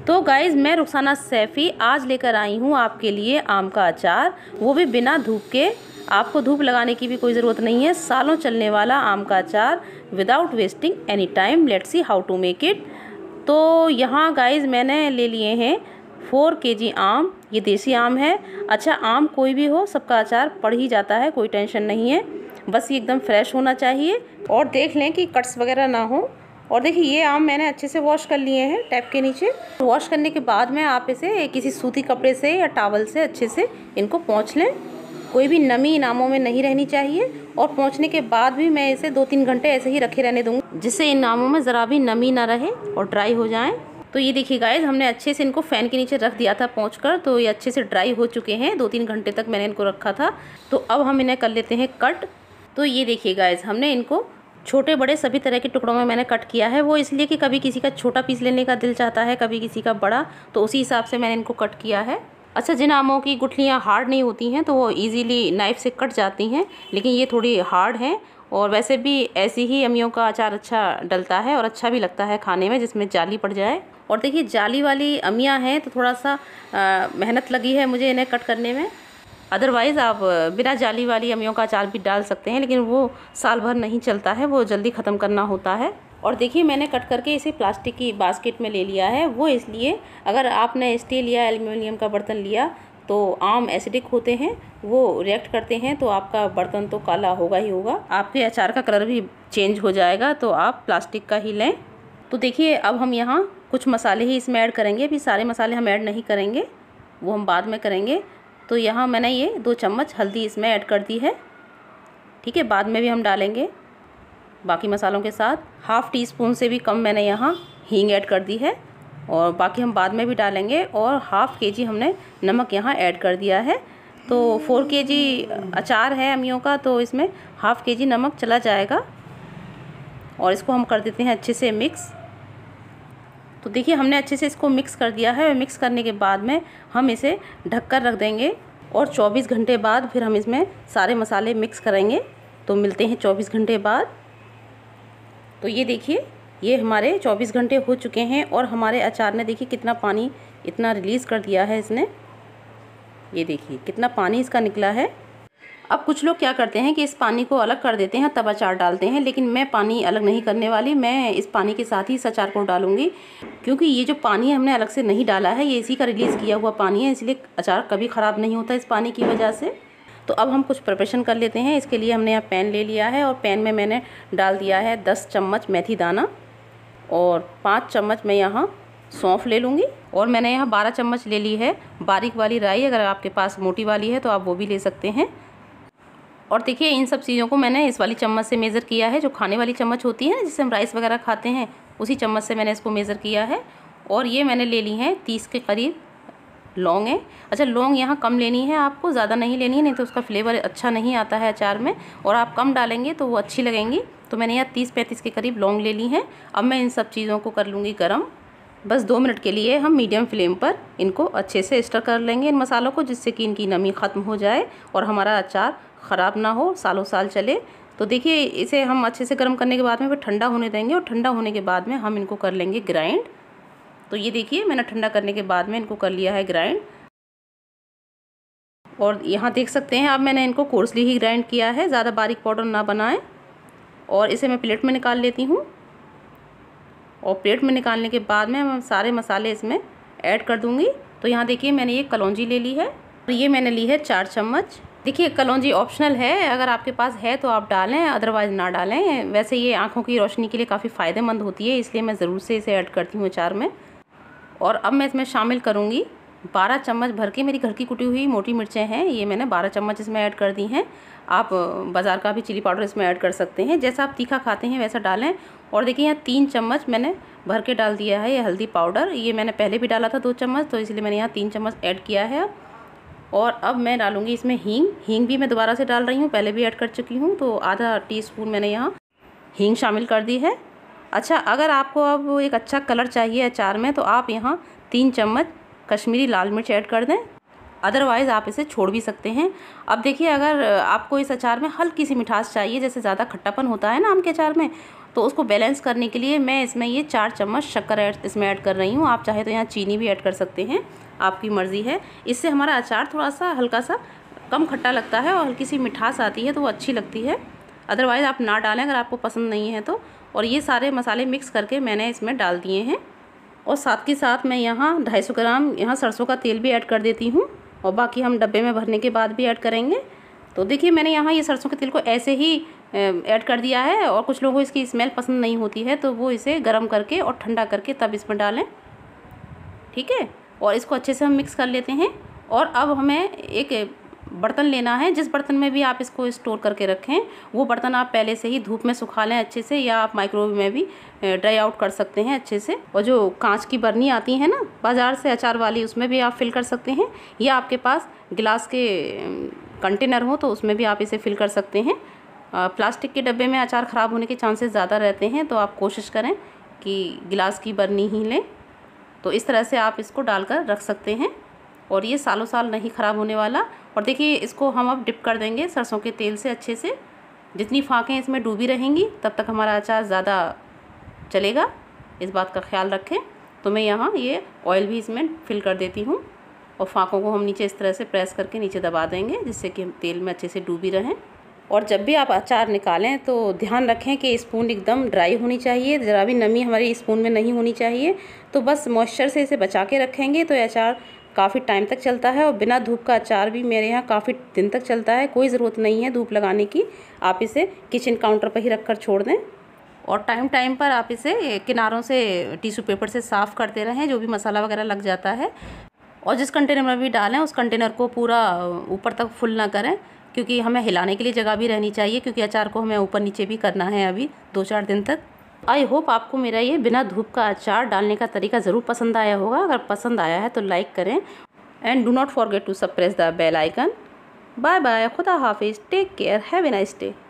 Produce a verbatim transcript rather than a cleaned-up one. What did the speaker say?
तो गाइज़ मैं रुखसाना सैफ़ी आज लेकर आई हूँ आपके लिए आम का अचार, वो भी बिना धूप के। आपको धूप लगाने की भी कोई ज़रूरत नहीं है। सालों चलने वाला आम का अचार without wasting any time. Let's see how to make it. तो यहाँ गाइज़ मैंने ले लिए हैं फोर केजी आम। ये देसी आम है। अच्छा, आम कोई भी हो, सबका अचार पड़ ही जाता है, कोई टेंशन नहीं है। बस ये एकदम फ्रेश होना चाहिए और देख लें कि कट्स वगैरह ना हो। और देखिए ये आम मैंने अच्छे से वॉश कर लिए हैं टैप के नीचे। वॉश करने के बाद में आप इसे किसी सूती कपड़े से या टॉवल से अच्छे से इनको पोंछ लें। कोई भी नमी इन आमों में नहीं रहनी चाहिए। और पोंछने के बाद भी मैं इसे दो तीन घंटे ऐसे ही रखे रहने दूँगी, जिससे इन आमों में ज़रा भी नमी ना रहे और ड्राई हो जाएँ। तो ये देखिए गाइज़, हमने अच्छे से इनको फ़ैन के नीचे रख दिया था पोंछ कर, तो ये अच्छे से ड्राई हो चुके हैं। दो तीन घंटे तक मैंने इनको रखा था। तो अब हम इन्हें कर लेते हैं कट। तो ये देखिए गाइज़, हमने इनको छोटे बड़े सभी तरह के टुकड़ों में मैंने कट किया है। वो इसलिए कि कभी किसी का छोटा पीस लेने का दिल चाहता है, कभी किसी का बड़ा, तो उसी हिसाब से मैंने इनको कट किया है। अच्छा, जिन आमों की गुठलियाँ हार्ड नहीं होती हैं तो वो इजीली नाइफ़ से कट जाती हैं, लेकिन ये थोड़ी हार्ड हैं। और वैसे भी ऐसी ही अमियों का अचार अच्छा डलता है और अच्छा भी लगता है खाने में, जिसमें जाली पड़ जाए। और देखिए जाली वाली अमियाँ हैं तो थोड़ा सा आ, मेहनत लगी है मुझे इन्हें कट करने में। अदरवाइज़ आप बिना जाली वाली अमियों का अचार भी डाल सकते हैं, लेकिन वो साल भर नहीं चलता है, वो जल्दी ख़त्म करना होता है। और देखिए मैंने कट करके इसे प्लास्टिक की बास्केट में ले लिया है। वो इसलिए, अगर आपने स्टील या एल्युमिनियम का बर्तन लिया तो आम एसिडिक होते हैं, वो रिएक्ट करते हैं, तो आपका बर्तन तो काला होगा ही होगा, आपके अचार का कलर भी चेंज हो जाएगा। तो आप प्लास्टिक का ही लें। तो देखिए अब हम यहाँ कुछ मसाले ही इसमें ऐड करेंगे। अभी सारे मसाले हम ऐड नहीं करेंगे, वो हम बाद में करेंगे। तो यहाँ मैंने ये दो चम्मच हल्दी इसमें ऐड कर दी है। ठीक है, बाद में भी हम डालेंगे बाकी मसालों के साथ। हाफ़ टी स्पून से भी कम मैंने यहाँ हींग ऐड कर दी है, और बाकी हम बाद में भी डालेंगे। और हाफ़ के जी हमने नमक यहाँ ऐड कर दिया है। तो फोर के जी अचार है अमियों का, तो इसमें हाफ़ के जी नमक चला जाएगा। और इसको हम कर देते हैं अच्छे से मिक्स। तो देखिए हमने अच्छे से इसको मिक्स कर दिया है। और मिक्स करने के बाद में हम इसे ढककर रख देंगे, और चौबीस घंटे बाद फिर हम इसमें सारे मसाले मिक्स करेंगे। तो मिलते हैं चौबीस घंटे बाद। तो ये देखिए ये हमारे चौबीस घंटे हो चुके हैं, और हमारे अचार ने देखिए कितना पानी इतना रिलीज़ कर दिया है इसने। ये देखिए कितना पानी इसका निकला है। अब कुछ लोग क्या करते हैं कि इस पानी को अलग कर देते हैं तब अचार डालते हैं, लेकिन मैं पानी अलग नहीं करने वाली। मैं इस पानी के साथ ही इस अचार को डालूंगी, क्योंकि ये जो पानी हमने अलग से नहीं डाला है, ये इसी का रिलीज़ किया हुआ पानी है, इसलिए अचार कभी ख़राब नहीं होता इस पानी की वजह से। तो अब हम कुछ प्रिपरेशन कर लेते हैं। इसके लिए हमने यहाँ पैन ले लिया है, और पैन में मैंने डाल दिया है दस चम्मच मेथी दाना, और पाँच चम्मच मैं यहाँ सौंफ ले लूँगी। और मैंने यहाँ बारह चम्मच ले ली है बारीक वाली राई। अगर आपके पास मोटी वाली है तो आप वो भी ले सकते हैं। और देखिए इन सब चीज़ों को मैंने इस वाली चम्मच से मेज़र किया है, जो खाने वाली चम्मच होती है जिससे हम राइस वगैरह खाते हैं, उसी चम्मच से मैंने इसको मेज़र किया है। और ये मैंने ले ली हैं तीस के करीब लौंग है। अच्छा, लौंग यहाँ कम लेनी है आपको, ज़्यादा नहीं लेनी है, नहीं तो उसका फ्लेवर अच्छा नहीं आता है अचार में, और आप कम डालेंगे तो वो अच्छी लगेंगी। तो मैंने यहाँ तीस पैंतीस के करीब लौंग ले ली हैं। अब मैं इन सब चीज़ों को कर लूँगी गरम। बस दो मिनट के लिए हम मीडियम फ्लेम पर इनको अच्छे से स्टर कर लेंगे इन मसालों को, जिससे कि इनकी नमी ख़त्म हो जाए और हमारा अचार ख़राब ना हो, सालों साल चले। तो देखिए इसे हम अच्छे से गर्म करने के बाद में फिर ठंडा होने देंगे, और ठंडा होने के बाद में हम इनको कर लेंगे ग्राइंड। तो ये देखिए मैंने ठंडा करने के बाद में इनको कर लिया है ग्राइंड। और यहाँ देख सकते हैं अब मैंने इनको कोर्सली ही ग्राइंड किया है, ज़्यादा बारीक पाउडर ना बनाएं। और इसे मैं प्लेट में निकाल लेती हूँ। और प्लेट में निकालने के बाद में मैं सारे मसाले इसमें ऐड कर दूँगी। तो यहाँ देखिए मैंने ये कलौंजी ले ली है, और ये मैंने ली है चार चम्मच। देखिए कलौंजी ऑप्शनल है, अगर आपके पास है तो आप डालें, अदरवाइज़ ना डालें। वैसे ये आँखों की रोशनी के लिए काफ़ी फ़ायदेमंद होती है, इसलिए मैं ज़रूर से इसे ऐड करती हूँ अचार में। और अब मैं इसमें शामिल करूँगी बारह चम्मच भर के मेरी घर की कुटी हुई मोटी मिर्चें हैं, ये मैंने बारह चम्मच इसमें ऐड कर दी हैं। आप बाज़ार का भी चिली पाउडर इसमें ऐड कर सकते हैं, जैसा आप तीखा खाते हैं वैसा डालें। और देखिए यहाँ तीन चम्मच मैंने भर के डाल दिया है ये हल्दी पाउडर। ये मैंने पहले भी डाला था दो चम्मच, तो इसलिए मैंने यहाँ तीन चम्मच ऐड किया है। और अब मैं डालूँगी इसमें हींग। हींग भी मैं दोबारा से डाल रही हूँ, पहले भी ऐड कर चुकी हूँ, तो आधा टी स्पून मैंने यहाँ हींग शामिल कर दी है। अच्छा, अगर आपको अब एक अच्छा कलर चाहिए अचार में, तो आप यहाँ तीन चम्मच कश्मीरी लाल मिर्च ऐड कर दें, अदरवाइज़ आप इसे छोड़ भी सकते हैं। अब देखिए अगर आपको इस अचार में हल्की सी मिठास चाहिए, जैसे ज़्यादा खट्टापन होता है ना आम के अचार में, तो उसको बैलेंस करने के लिए मैं इसमें ये चार चम्मच शक्कर ऐड इसमें ऐड कर रही हूँ। आप चाहे तो यहाँ चीनी भी ऐड कर सकते हैं, आपकी मर्ज़ी है। इससे हमारा अचार थोड़ा सा हल्का सा कम खट्टा लगता है और हल्की सी मिठास आती है, तो वो अच्छी लगती है। अदरवाइज़ आप ना डालें अगर आपको पसंद नहीं है तो। और ये सारे मसाले मिक्स करके मैंने इसमें डाल दिए हैं। और साथ के साथ मैं यहाँ ढाई सौ ग्राम यहाँ सरसों का तेल भी ऐड कर देती हूँ, और बाकी हम डब्बे में भरने के बाद भी ऐड करेंगे। तो देखिए मैंने यहाँ ये सरसों के तेल को ऐसे ही ऐड कर दिया है, और कुछ लोगों को इसकी स्मेल पसंद नहीं होती है तो वो इसे गर्म करके और ठंडा करके तब इसमें डालें, ठीक है। और इसको अच्छे से हम मिक्स कर लेते हैं। और अब हमें एक बर्तन लेना है, जिस बर्तन में भी आप इसको स्टोर करके रखें वो बर्तन आप पहले से ही धूप में सुखा लें अच्छे से, या आप माइक्रोवेव में भी ड्राई आउट कर सकते हैं अच्छे से। और जो कांच की बर्नी आती है ना बाज़ार से अचार वाली, उसमें भी आप फिल कर सकते हैं, या आपके पास गिलास के कंटेनर हो तो उसमें भी आप इसे फिल कर सकते हैं। प्लास्टिक के डब्बे में अचार ख़राब होने के चांसेस ज़्यादा रहते हैं, तो आप कोशिश करें कि गिलास की बर्नी ही लें। तो इस तरह से आप इसको डालकर रख सकते हैं, और ये सालों साल नहीं ख़राब होने वाला। और देखिए इसको हम अब डिप कर देंगे सरसों के तेल से अच्छे से। जितनी फाँकें इसमें डूबी रहेंगी तब तक हमारा अचार ज़्यादा चलेगा, इस बात का ख्याल रखें। तो मैं यहाँ ये ऑयल भी इसमें फिल कर देती हूँ, और फाँकों को हम नीचे इस तरह से प्रेस करके नीचे दबा देंगे, जिससे कि हम तेल में अच्छे से डूबी रहें। और जब भी आप अचार निकालें तो ध्यान रखें कि स्पून एकदम ड्राई होनी चाहिए, ज़रा भी नमी हमारी स्पून में नहीं होनी चाहिए। तो बस मॉइस्चर से इसे बचा के रखेंगे तो ये अचार काफ़ी टाइम तक चलता है। और बिना धूप का अचार भी मेरे यहाँ काफ़ी दिन तक चलता है, कोई ज़रूरत नहीं है धूप लगाने की। आप इसे किचन काउंटर पर ही रख कर छोड़ दें, और टाइम टाइम पर आप इसे किनारों से टिश्यू पेपर से साफ़ करते रहें, जो भी मसाला वगैरह लग जाता है। और जिस कंटेनर में भी डालें उस कंटेनर को पूरा ऊपर तक फुल ना करें, क्योंकि हमें हिलाने के लिए जगह भी रहनी चाहिए, क्योंकि अचार को हमें ऊपर नीचे भी करना है अभी दो चार दिन तक। आई होप आपको मेरा ये बिना धूप का अचार डालने का तरीका ज़रूर पसंद आया होगा। अगर पसंद आया है तो लाइक करें, and do not forget to press the bell icon. Bye bye, खुदा हाफिज़, take care, have a nice day.